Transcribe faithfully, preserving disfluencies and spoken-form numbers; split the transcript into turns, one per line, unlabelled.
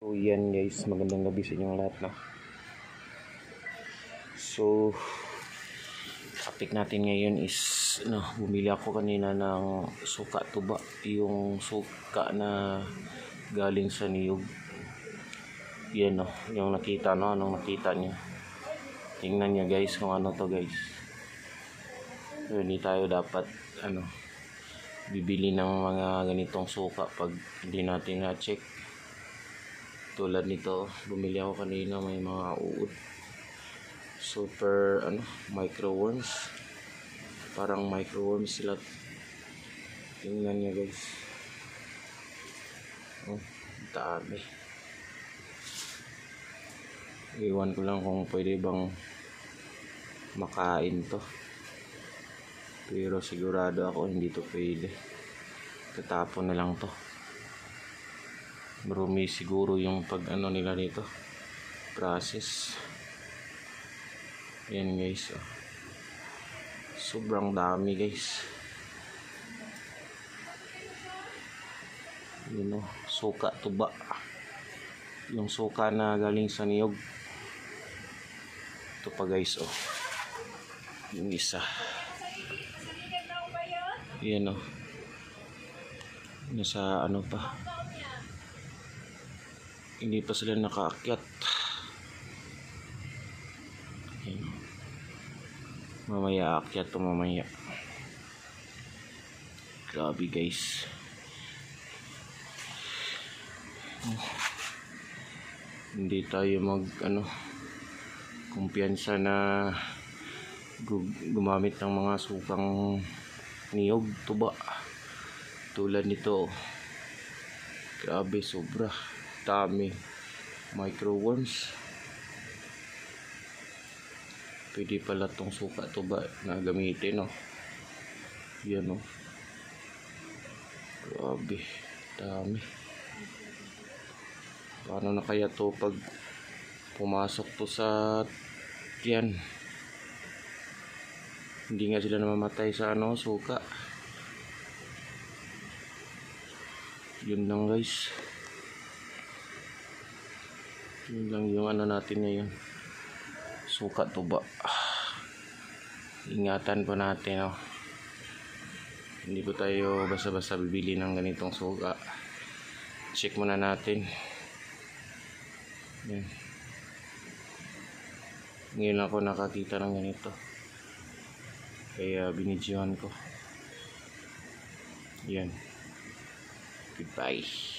So yan guys, magandang gabi sa inyong lahat, no? So topic natin ngayon is no, bumili ako kanina ng suka tuba, yung suka na galing sa niyog. Yan, no, yung nakita, no, anong nakita niyo. Tingnan niyo guys kung ano to guys. So, hindi tayo dapat ano bibili ng mga ganitong suka pag hindi natin na-check. Tulad nito, bumili ako kanina, may mga uod. Super ano, microworms. Parang microworms sila. Tingnan niyo guys. Oh, dami. Iwan ko lang kung pwede bang makain to. Pero sigurado ako hindi to pwede. Tatapon na lang to. Marumi siguro yung pag ano nila nito, process. Yan guys, oh. Sobrang dami guys. Yun, oh, suka tuba, yung suka na galing sa niyog. Ito pa guys, oh, yung isa. Yan, oh, nasa ano pa, hindi pa sila nakaakyat. Ayan. Mamaya aakyat to mamaya. Grabe guys. Oh. Hindi tayo mag ano kumpiyansa na gumamit ng mga sukang niyog tuba tulad nito. Grabe, sobra dami microworms. Pwede pala tong suka tuba na gamitin, no? Yan, no? Grabe, dami. Paano na kaya to pag pumasok to sa yan? Hindi nga sila namamatay sa ano, suka. Yun lang guys. Yun lang yung ano natin ngayon, suka tuba. Ingatan po natin, oh. Hindi po tayo basta-basta bibili ng ganitong suka. Check muna natin. Yan. Ngayon ako nakakita ng ganito, kaya binidyohan ko. Yan. Goodbye.